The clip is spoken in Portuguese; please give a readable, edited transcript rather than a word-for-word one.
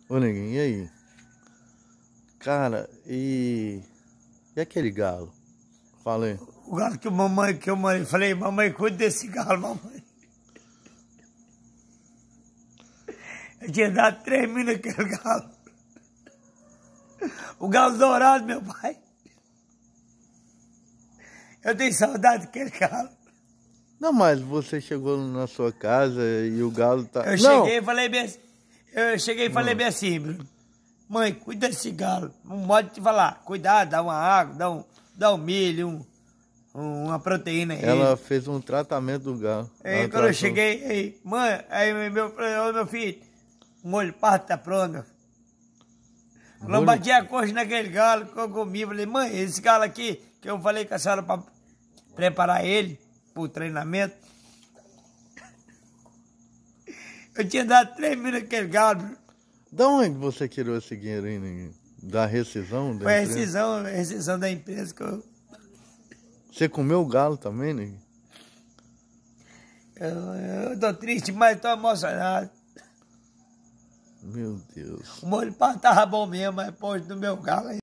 Ô, neguinho, e aí? Cara, e aquele galo? Falei. O galo que eu falei, mamãe, cuida desse galo, mamãe. Eu tinha dado 3 mil naquele galo. O galo dourado, meu pai. Eu tenho saudade daquele galo. Não, mas você chegou na sua casa e o galo tá... Eu cheguei e falei bem assim, Bruno. Mãe, cuida desse galo. Não pode te falar. Cuidado, dá uma água, dá um milho, uma proteína aí. Ela fez um tratamento do galo. Aí quando eu cheguei, mãe, aí meu filho, o molho parto tá pronto. Não bati a coxa naquele galo que eu comi. Falei, mãe, esse galo aqui, que eu falei com a senhora para preparar ele pro treinamento. Eu tinha dado 3 mil naquele galo. Da onde você tirou esse dinheiro aí, neguinho? Da rescisão? Foi a rescisão da empresa que eu... Você comeu o galo também, neguinho? Eu tô triste, mas tô emocionado. Meu Deus. O molho parto tava bom mesmo, mas pôs no meu galo aí.